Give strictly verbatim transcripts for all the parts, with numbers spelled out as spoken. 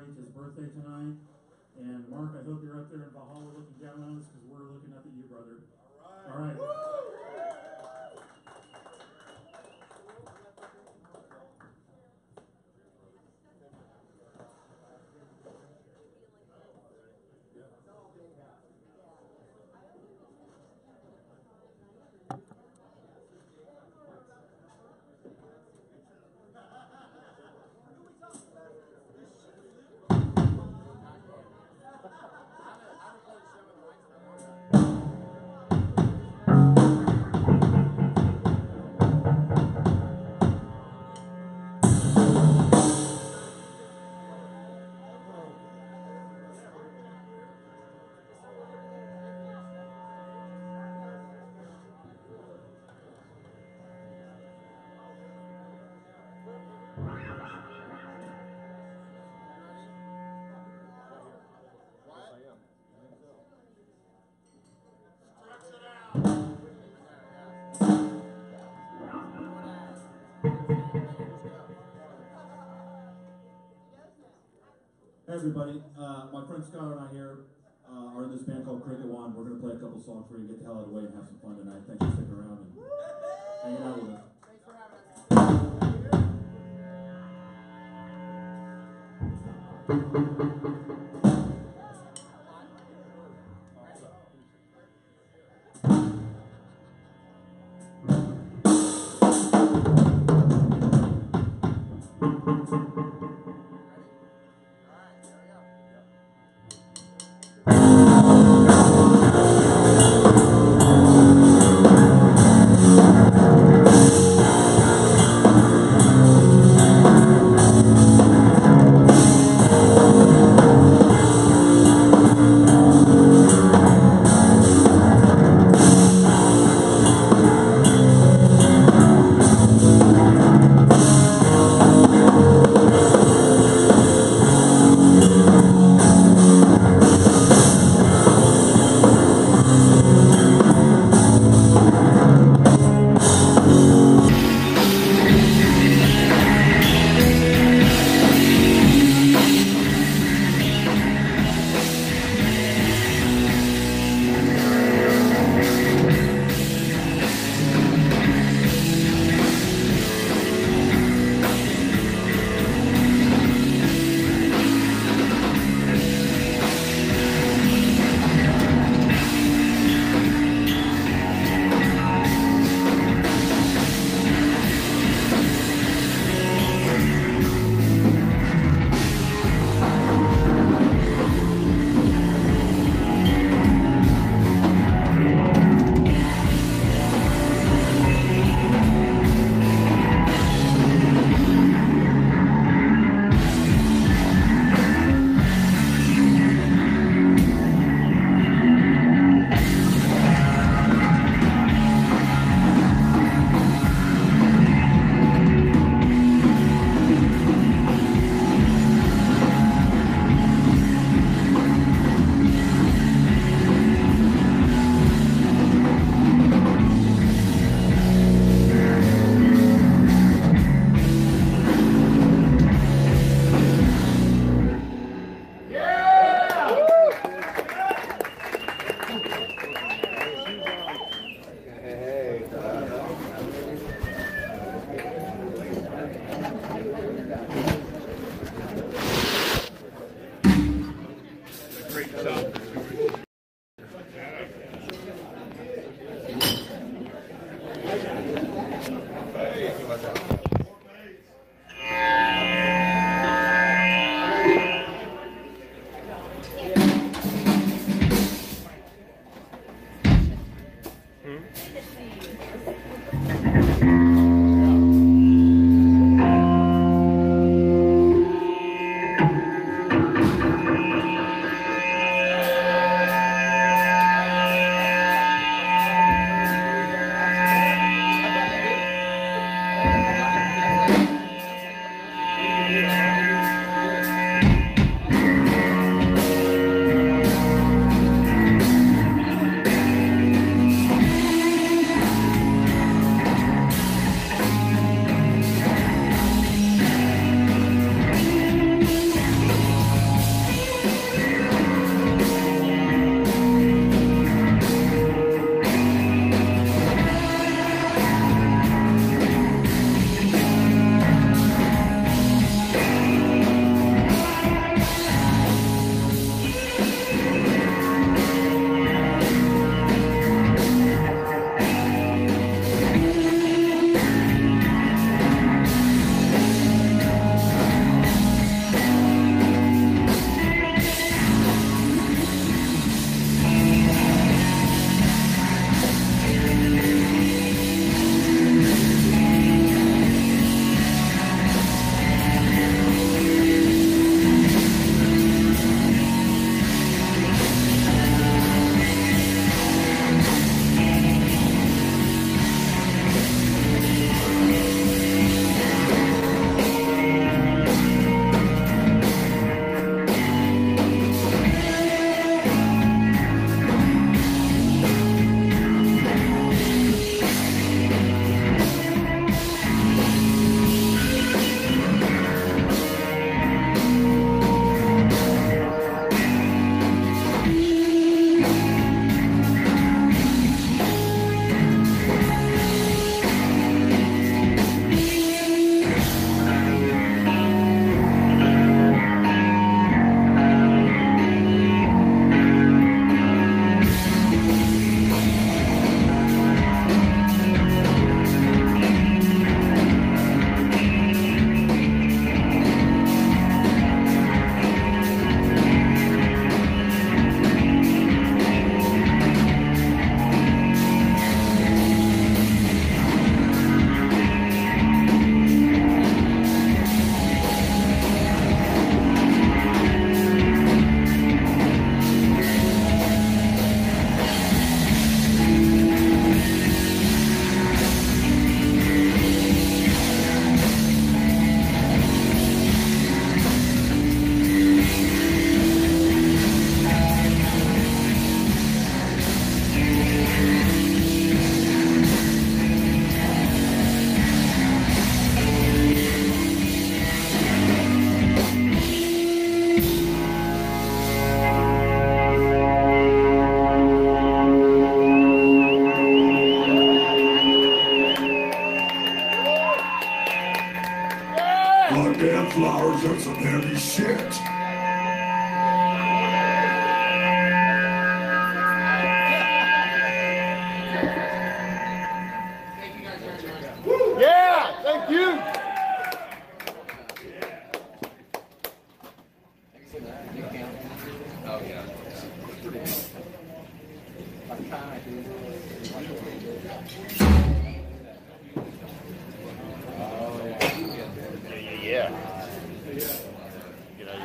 celebrate his birthday tonight. And Mark, I hope you're up there in Valhalla looking down on us because we're looking up at you, brother. All right. All right. Hey everybody, uh, my friend Scott and I here uh, are in this band called Cricket Wand. We're going to play a couple songs for you, get the hell out of the way and have some fun tonight. Thanks for sticking around and hanging out with us. Thanks for having us. We'll be right back. heavy shit. Yeah, thank you. Oh, yeah. Yeah. You know,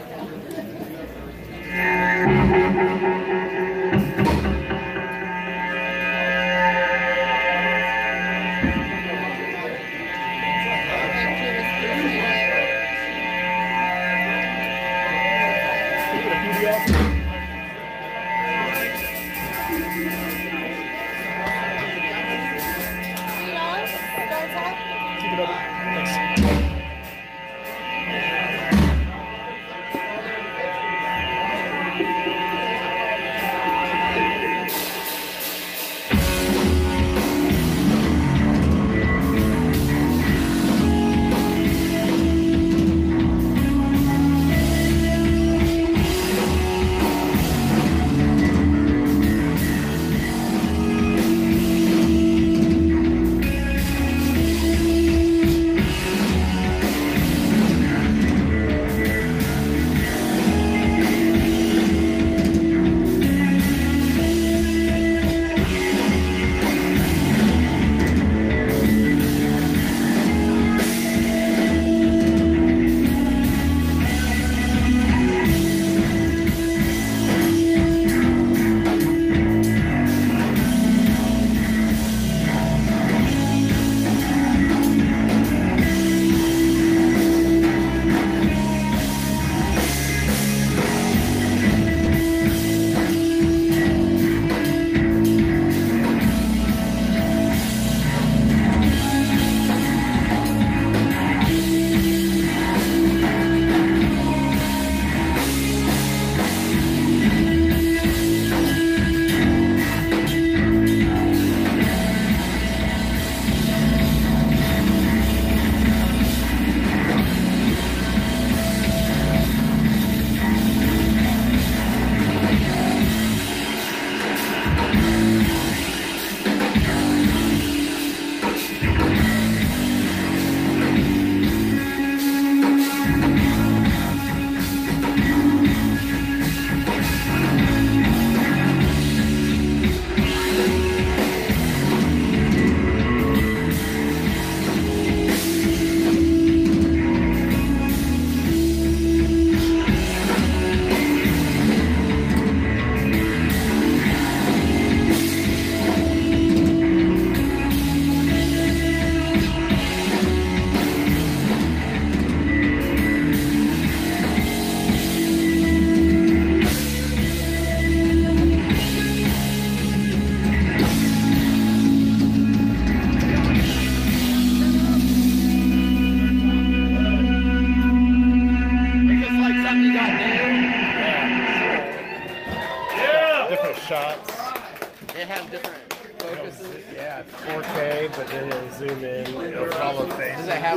shots. They have different focuses. Yeah, it's four K, but then it'll zoom in, it'll follow face. Does it have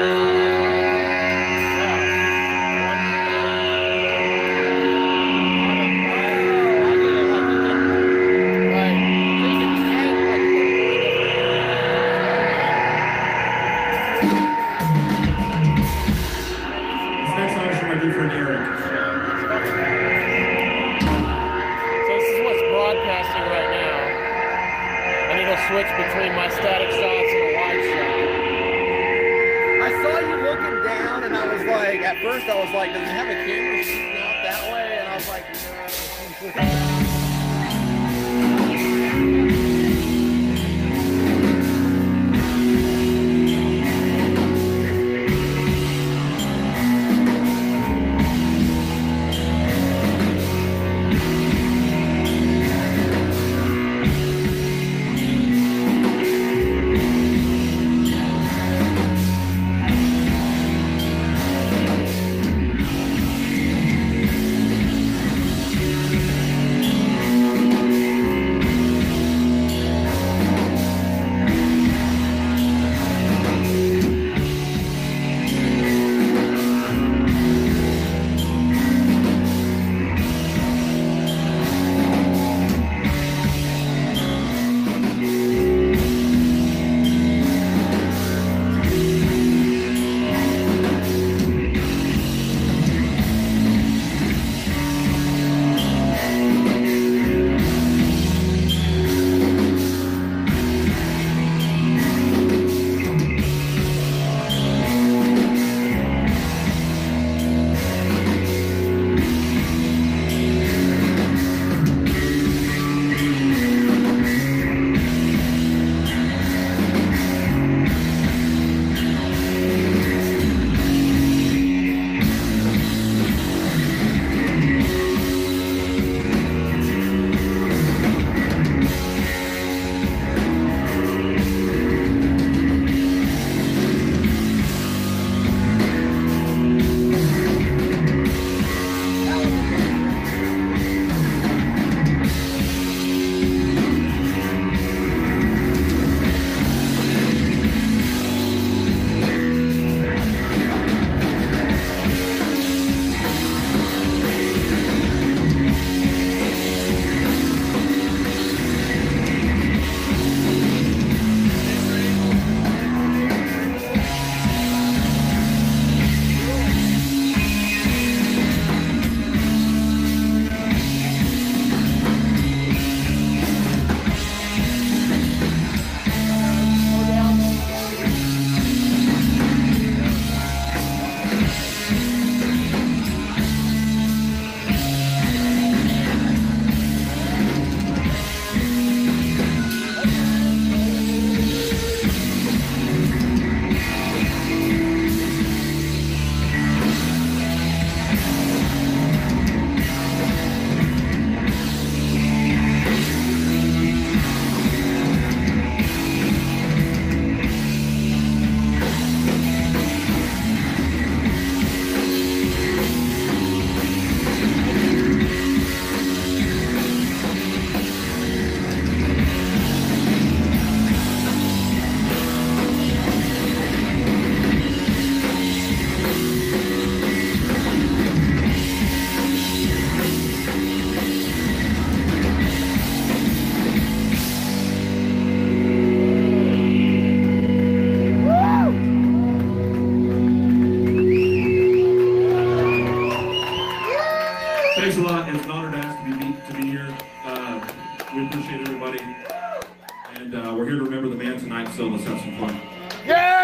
four? Switch between my static shots and a wide shot. I saw you looking down, and I was like, at first I was like, does it have a camera shooting out that way? And I was like, no. uh, we're here to remember the man tonight, so let's have some fun. Yeah!